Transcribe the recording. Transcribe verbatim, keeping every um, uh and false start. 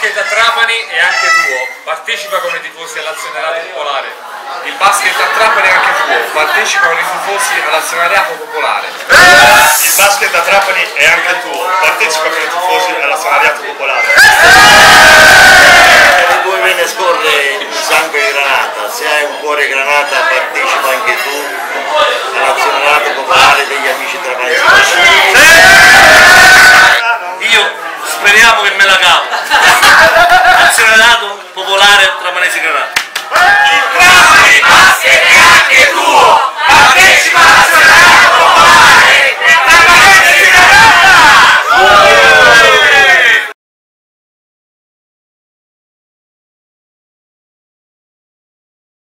basket a Trapani è anche tuo, partecipa con i tifosi all'azionariato popolare. Il basket a Trapani è anche tuo, partecipa con i tifosi all'azionariato popolare. Il basket a Trapani è anche tuo, partecipa con i tifosi all'azionariato popolare. Nelle tue vene scorre il sangue di Granata, se hai un cuore Granata partecipa anche tu